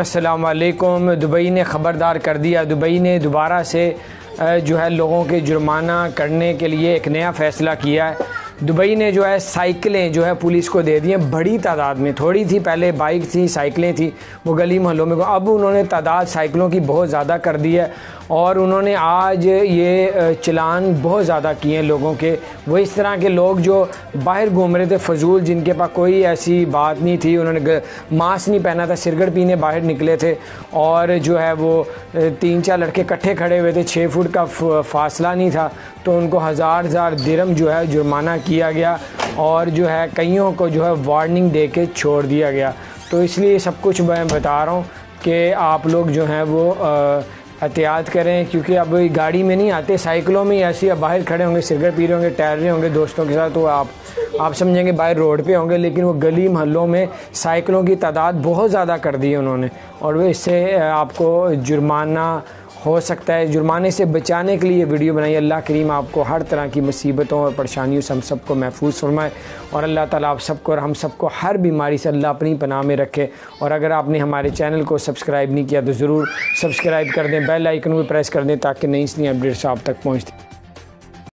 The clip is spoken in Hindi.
अस्सलाम वालेकुम। दुबई ने ख़बरदार कर दिया। दुबई ने दोबारा से जो है लोगों के जुर्माना करने के लिए एक नया फ़ैसला किया है। दुबई ने जो है साइकिलें जो है पुलिस को दे दी हैं बड़ी तादाद में। थोड़ी थी पहले, बाइक थी, साइकिलें थी, वो गली मोहल्लों में। अब उन्होंने तादाद साइकिलों की बहुत ज़्यादा कर दी है और उन्होंने आज ये चलान बहुत ज़्यादा किए हैं लोगों के। वो इस तरह के लोग जो बाहर घूम रहे थे फजूल, जिनके पास कोई ऐसी बात नहीं थी, उन्होंने मास्क नहीं पहना था, सिगरेट पीने बाहर निकले थे और जो है वो 3-4 लड़के इकट्ठे खड़े हुए थे, 6 फुट का फासला नहीं था, तो उनको हज़ार दिरहम जो है जुर्माना किया गया और जो है कईयों को जो है वार्निंग दे के छोड़ दिया गया। तो इसलिए सब कुछ मैं बता रहा हूँ कि आप लोग जो हैं वो एहतियात करें, क्योंकि अब गाड़ी में नहीं आते, साइकिलों में ऐसे अब बाहर खड़े होंगे, सिगरेट पी रहे होंगे, टहल रहे होंगे दोस्तों के साथ, तो आप समझेंगे बाहर रोड पे होंगे, लेकिन वो गली मोहल्लों में साइकिलों की तादाद बहुत ज़्यादा कर दी है उन्होंने और वो इससे आपको जुर्माना हो सकता है। जुर्माने से बचाने के लिए वीडियो बनाई। अल्लाह करीम आपको हर तरह की मुसीबतों और परेशानियों से हम सबको महफूज फरमाए और अल्लाह ताला आप सबको और हम सबको हर बीमारी से अल्लाह अपनी पनाह में रखे। और अगर आपने हमारे चैनल को सब्सक्राइब नहीं किया तो ज़रूर सब्सक्राइब कर दें, बेल आइकन को प्रेस कर दें ताकि नई अपडेट्स आप तक पहुँचती।